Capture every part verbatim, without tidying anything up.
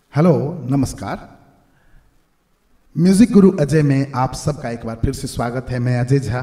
Hello, नमस्कार। Music गुरु अजय में आप सबका एक बार फिर से स्वागत है। मैं अजय झा।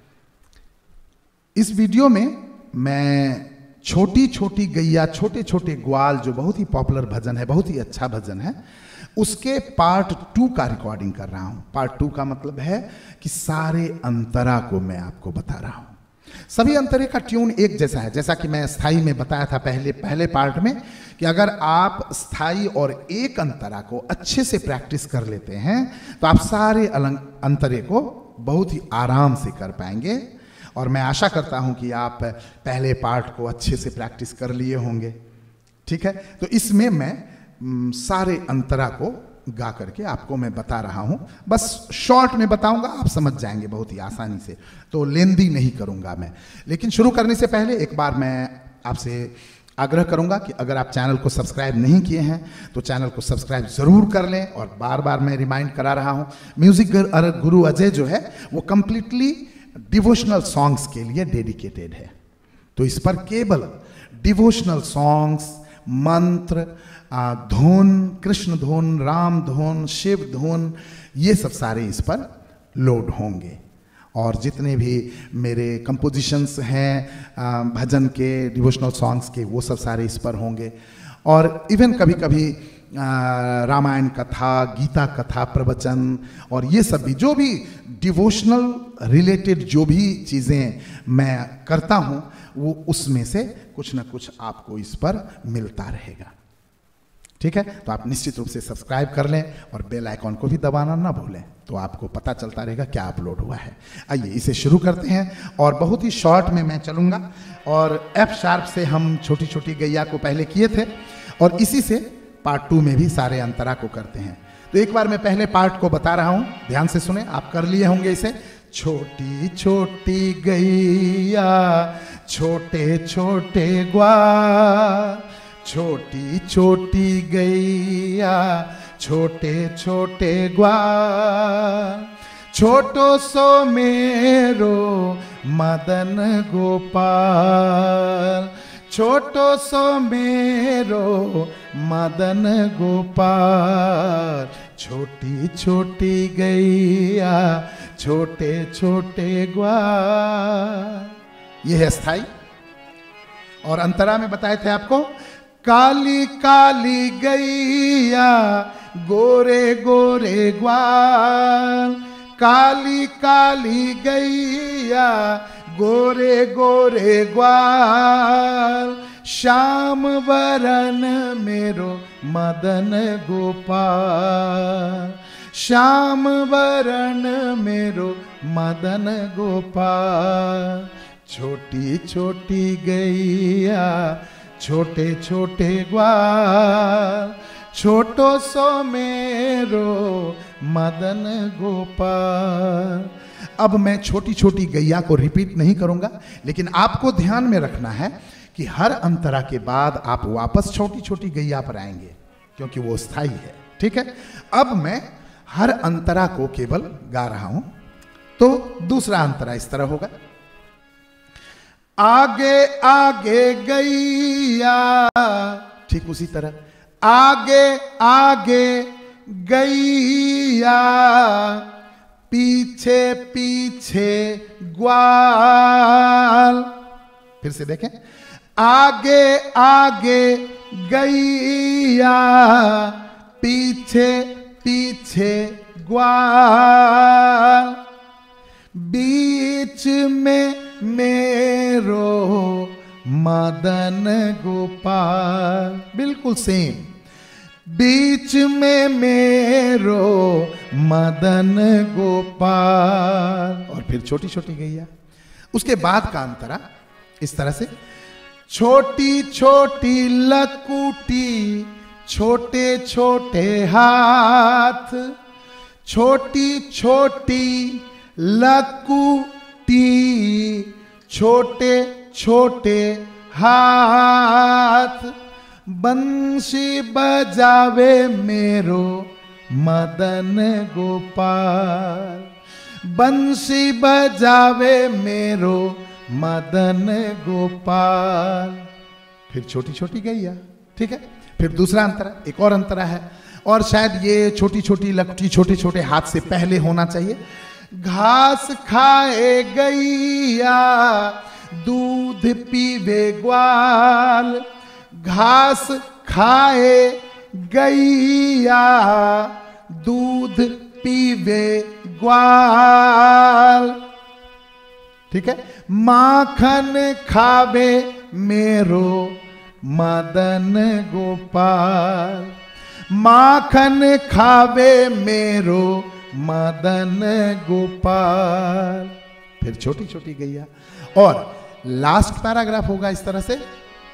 इस वीडियो में मैं छोटी छोटी गैया छोटे छोटे ग्वाल, जो बहुत ही पॉपुलर भजन है, बहुत ही अच्छा भजन है, उसके पार्ट टू का रिकॉर्डिंग कर रहा हूं। पार्ट टू का मतलब है कि सारे अंतरा को मैं आपको बता रहा हूं। सभी अंतरे का ट्यून एक जैसा है, जैसा कि मैं स्थाई में बताया था पहले पहले पार्ट में कि अगर आप स्थाई और एक अंतरा को अच्छे से प्रैक्टिस कर लेते हैं तो आप सारे अलग अंतरे को बहुत ही आराम से कर पाएंगे। और मैं आशा करता हूं कि आप पहले पार्ट को अच्छे से प्रैक्टिस कर लिए होंगे। ठीक है, तो इसमें मैं म, सारे अंतरा को गा करके आपको मैं बता रहा हूं। बस शॉर्ट में बताऊंगा, आप समझ जाएंगे बहुत ही आसानी से, तो लेंदी नहीं करूंगा मैं। लेकिन शुरू करने से पहले एक बार मैं आपसे आग्रह करूंगा कि अगर आप चैनल को सब्सक्राइब नहीं किए हैं तो चैनल को सब्सक्राइब जरूर कर लें। और बार बार मैं रिमाइंड करा रहा हूं, म्यूजिक गुरु अजय जो है वो कंप्लीटली डिवोशनल सॉन्ग्स के लिए डेडिकेटेड है। तो इस पर केवल डिवोशनल सॉन्ग्स, मंत्र, धुन, कृष्ण धुन, राम धुन, शिव धुन, ये सब सारे इस पर लोड होंगे। और जितने भी मेरे कंपोजिशंस हैं भजन के, डिवोशनल सॉन्ग्स के, वो सब सारे इस पर होंगे। और इवन कभी कभी रामायण कथा, गीता कथा, प्रवचन और ये सब भी, जो भी डिवोशनल रिलेटेड जो भी चीज़ें मैं करता हूँ, वो उसमें से कुछ ना कुछ आपको इस पर मिलता रहेगा। ठीक है, तो आप निश्चित रूप से सब्सक्राइब कर लें और बेल आइकॉन को भी दबाना ना भूलें, तो आपको पता चलता रहेगा क्या अपलोड हुआ है। आइए इसे शुरू करते हैं। और बहुत ही शॉर्ट में मैं चलूँगा। और एफ शार्प से हम छोटी छोटी गैया को पहले किए थे और इसी से पार्ट टू में भी सारे अंतरा को करते हैं। तो एक बार मैं पहले पार्ट को बता रहा हूँ, ध्यान से सुने। आप कर लिए होंगे इसे। छोटी छोटी गैया छोटे छोटे ग्वाल, छोटी छोटी गैया छोटे छोटे ग्वाल, छोटो सो मेरो मदन गोपाल, छोटो सो मेरो मदन गोपाल, छोटी छोटी गैया छोटे छोटे ग्वाल। यह है स्थाई। और अंतरा में बताए थे आपको, काली काली गैया गोरे गोरे ग्वाल, काली काली गैया गोरे गोरे ग्वाल, श्याम वरन मेरो मदन गोपाल, श्याम वरन मेरो मदन गोपाल, छोटी छोटी गैया छोटे छोटे ग्वाल, छोटो सो मेरो मदन गोपाल। अब मैं छोटी छोटी गैया को रिपीट नहीं करूंगा, लेकिन आपको ध्यान में रखना है कि हर अंतरा के बाद आप वापस छोटी छोटी गैया पर आएंगे, क्योंकि वो स्थायी है। ठीक है, अब मैं हर अंतरा को केवल गा रहा हूं। तो दूसरा अंतरा इस तरह होगा, आगे आगे गैया, ठीक उसी तरह, आगे आगे गैया पीछे पीछे ग्वाल। फिर से देखें, आगे आगे गैया पीछे पीछे ग्वाल, बीच में मेरो मदन गोपाल। बिल्कुल सेम, बीच में मेरो मदन गोपाल। और फिर छोटी छोटी गैया। उसके बाद का अंतरा इस तरह से, छोटी छोटी लकुटी छोटे छोटे हाथ, छोटी छोटी लकुटी छोटे छोटे हाथ, बंशी बजावे मेरो मदन गोपाल, बंशी बजावे मेरो मदन गोपाल। फिर छोटी छोटी गैया, ठीक है। फिर दूसरा अंतरा, एक और अंतरा है, और शायद ये छोटी छोटी लकटी छोटे छोटे हाथ से पहले होना चाहिए। घास खाए गैया दूध पीवे ग्वाल, घास खाए गैया दूध पीवे ग्वाल, ठीक है। माखन खावे मेरो मदन गोपाल, माखन खावे मेरो मदन गोपाल। फिर छोटी छोटी गैया, और लास्ट पैराग्राफ होगा इस तरह से,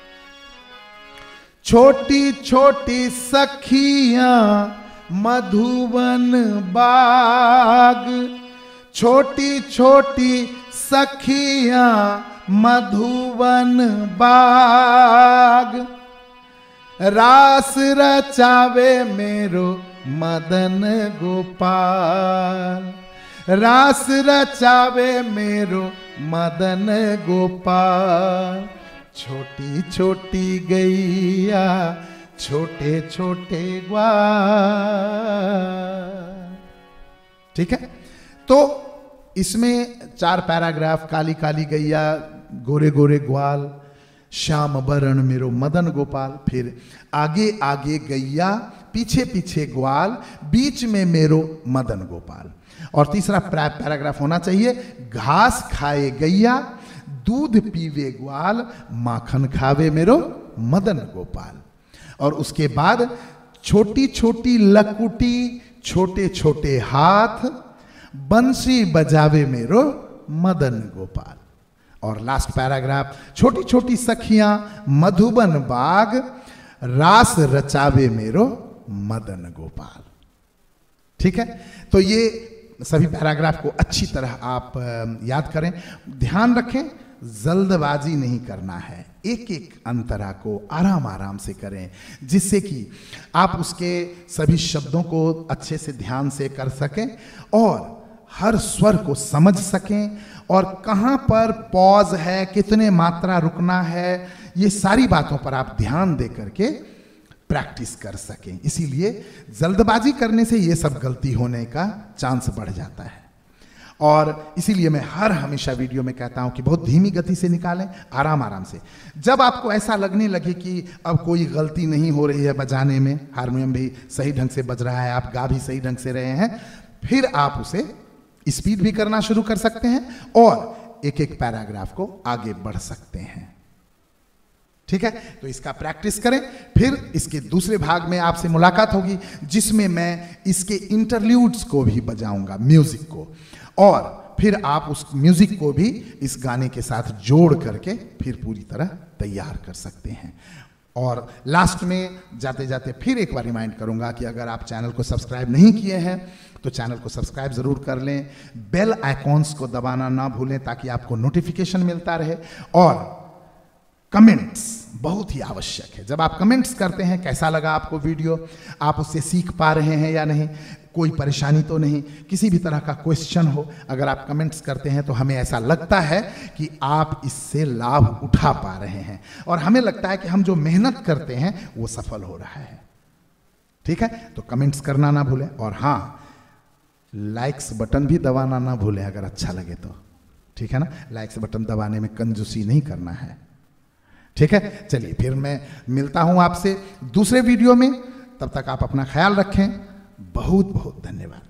छोटी छोटी सखियां मधुवन बाग, छोटी छोटी सखियां मधुवन बाग, रास रचावे मेरो मदन गोपाल, रास रचावे मेरो मदन गोपाल। छोटी छोटी गैया छोटे छोटे ग्वाल, ठीक है। तो इसमें चार पैराग्राफ, काली काली गैया, गोरे गोरे ग्वाल, श्याम वरण मेरो मदन गोपाल, फिर आगे आगे गैया, पीछे पीछे ग्वाल, बीच में मेरो मदन गोपाल। और तीसरा पैराग्राफ होना चाहिए, घास खाए गैया दूध पीवे ग्वाल, माखन खावे मेरो मदन गोपाल। और उसके बाद छोटी छोटी लकुटी छोटे छोटे हाथ, बंसी बजावे मेरो मदन गोपाल। और लास्ट पैराग्राफ, छोटी छोटी सखियां मधुबन बाग, रास रचावे मेरो मदन गोपाल, ठीक है। तो ये सभी पैराग्राफ को अच्छी तरह आप याद करें। ध्यान रखें, जल्दबाजी नहीं करना है, एक एक अंतरा को आराम आराम से करें, जिससे कि आप उसके सभी शब्दों को अच्छे से ध्यान से कर सकें और हर स्वर को समझ सकें, और कहाँ पर पॉज है, कितने मात्रा रुकना है, ये सारी बातों पर आप ध्यान दे करके प्रैक्टिस कर सकें। इसीलिए जल्दबाजी करने से ये सब गलती होने का चांस बढ़ जाता है। और इसीलिए मैं हर हमेशा वीडियो में कहता हूं कि बहुत धीमी गति से निकालें, आराम आराम से। जब आपको ऐसा लगने लगे कि अब कोई गलती नहीं हो रही है बजाने में, हारमोनियम भी सही ढंग से बज रहा है, आप गा भी सही ढंग से रहे हैं, फिर आप उसे स्पीड भी करना शुरू कर सकते हैं और एक एक पैराग्राफ को आगे बढ़ सकते हैं, ठीक है। तो इसका प्रैक्टिस करें। फिर इसके दूसरे भाग में आपसे मुलाकात होगी, जिसमें मैं इसके इंटरल्यूड्स को भी बजाऊंगा, म्यूजिक को, और फिर आप उस म्यूजिक को भी इस गाने के साथ जोड़ करके फिर पूरी तरह तैयार कर सकते हैं। और लास्ट में जाते जाते फिर एक बार रिमाइंड करूंगा कि अगर आप चैनल को सब्सक्राइब नहीं किए हैं तो चैनल को सब्सक्राइब जरूर कर लें, बेल आइकॉन्स को दबाना ना भूलें ताकि आपको नोटिफिकेशन मिलता रहे, और कमेंट्स बहुत ही आवश्यक है। जब आप कमेंट्स करते हैं, कैसा लगा आपको वीडियो, आप उससे सीख पा रहे हैं या नहीं, कोई परेशानी तो नहीं, किसी भी तरह का क्वेश्चन हो, अगर आप कमेंट्स करते हैं तो हमें ऐसा लगता है कि आप इससे लाभ उठा पा रहे हैं, और हमें लगता है कि हम जो मेहनत करते हैं वो सफल हो रहा है, ठीक है। तो कमेंट्स करना ना भूलें, और हाँ, लाइक्स बटन भी दबाना ना भूलें अगर अच्छा लगे तो, ठीक है ना। लाइक्स बटन दबाने में कंजूसी नहीं करना है, ठीक है। चलिए फिर मैं मिलता हूं आपसे दूसरे वीडियो में, तब तक आप अपना ख्याल रखें। बहुत बहुत धन्यवाद।